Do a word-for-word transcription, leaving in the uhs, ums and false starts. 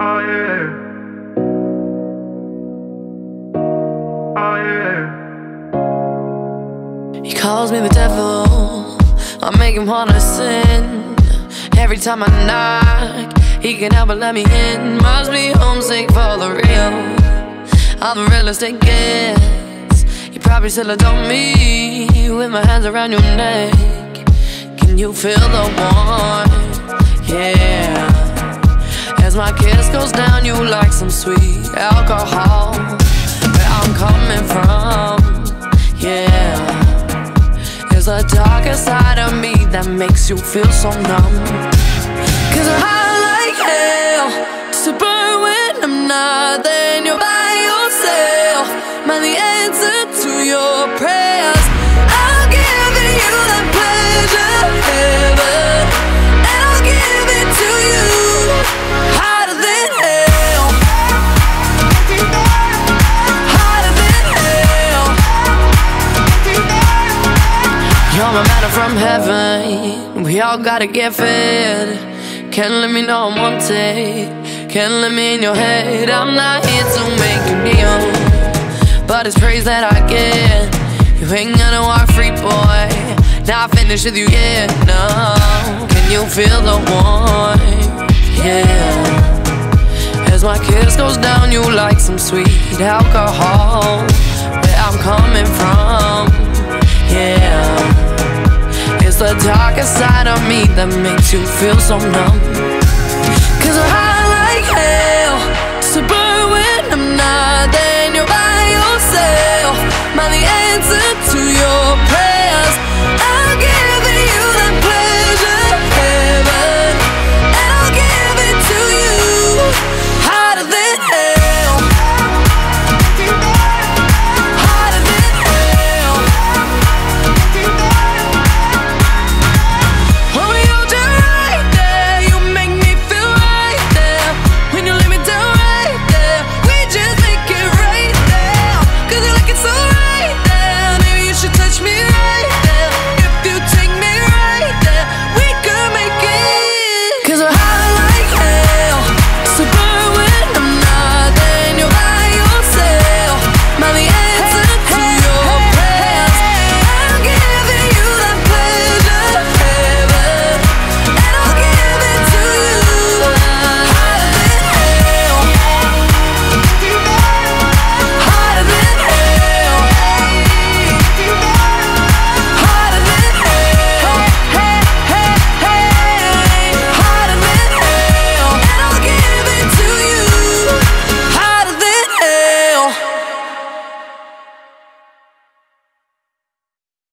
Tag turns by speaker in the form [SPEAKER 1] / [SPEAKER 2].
[SPEAKER 1] Oh yeah. Oh yeah.
[SPEAKER 2] He calls me the devil, I make him wanna sin. Every time I knock, he can't help but let me in. Must be homesick for the real, I'm the realest it gets. You probably still adore me, with my hands around your neck. Can you feel the warmth? Yeah. As my kiss goes down, you like some sweet alcohol. Where I'm coming from, yeah. There's a darker side of me that makes you feel so numb. Cause I'm high like hell, to burn when I'm not there. And you're by yourself, man, the answer to your prayers. I'll give you that pleasure, heaven, and I'll give it to you, hotter than hell, hotter than hell. You're my manna from heaven, we all gotta get fed. Can't let me know I'm wanted, can't let me in your head. I'm not here to make you kneel, but it's praise that I get. You ain't gonna walk free, boy, not finished with you yet, no. Can you feel the warmth? Yeah. As my kiss goes down, you like some sweet alcohol. Where I'm coming from, yeah. It's the darker side of me that makes you feel so numb.